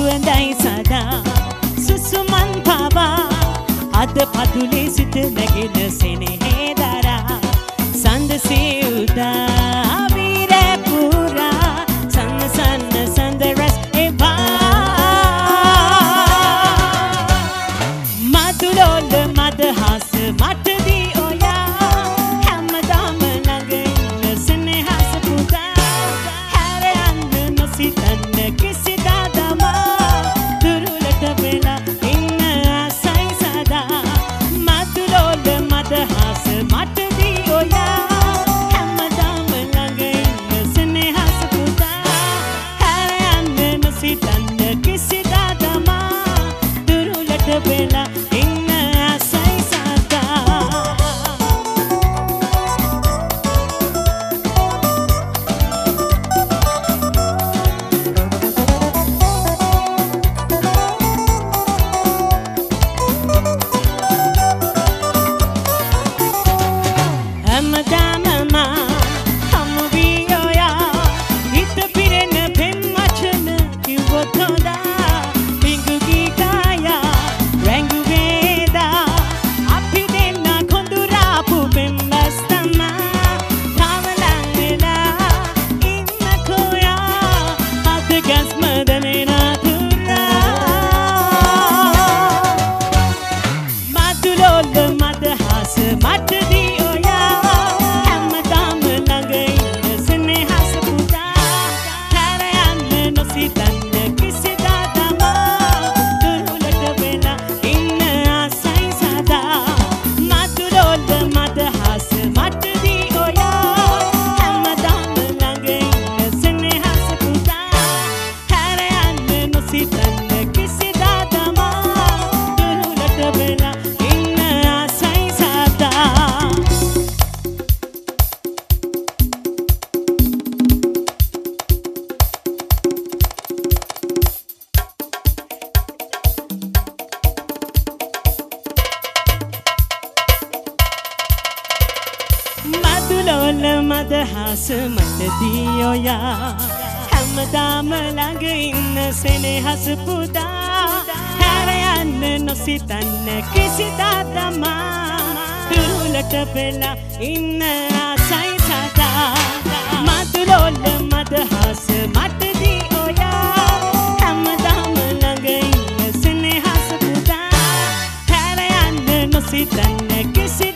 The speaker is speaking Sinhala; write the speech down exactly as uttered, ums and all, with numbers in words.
සුවඳයි සදා සුසුමන් පවා අද පතුලේ සිට නැගෙන සෙනෙහේ දරා සඳසේ උදා විර පුරා සන්න සන්න සඳ රැස් එපා මధుරෝල මදහස මට දී ඔයා හැමදාම ළඟ ඉන්න සෙනෙහස පුදා හැර යන්න නොසිතන්න කිසිදා දමා දුරුලට වෙලා ඉන්න ආසයි සදා මధుරෝල මදහස මට දී ඔයා හැමදාම ළඟ ඉන්න සෙනෙහස පුදා හැර යන්න නොසිතන්න කිසිදා දමා දුරුලට වෙලා ඉන්න ආසයි සදා හැමදාම මා හමු වී ඔයා හිත පිරෙන පෙම් වචන කිව්වොත් හොඳා පිඟු ගී කායා රැඟු වේදා අපි දෙන්න කොඳුරාපු පෙම් බස් තමා තාම ලං වෙලා ඉන්නකෝ යා අද ගැස්ම දැනෙන තුරා මధుරෝල මදහස මට දී ඔයා හැමදාම ළඟ ඉන්න සෙනෙහස පුදා හැර යන්න නොසිතන්න කිසිදා දමා දුරුලට වෙලා ඉන්න ආසයි සදා මధుරෝල මදහස මට දී ඔයා හැමදාම ළඟ ඉන්න සෙනෙහස පුදා හැර යන්න නොසිතන්න කිසිදා දමා දුරුලට වෙලා ඉන්න ආසයි සදා මధుරෝල මදහස මට දී ඔයා හැමදාම ළඟ ඉන්න සෙනෙහස පුදා හැර යන්න නොසිතන්න කිසිදා දමා දුරුලට වෙලා ඉන්න ආසයි සදා මధుරෝල මදහස මට දී ඔයා හැමදාම ළඟ ඉන්න සෙනෙහස පුදා හැර යන්න නොසිතන්න කිසි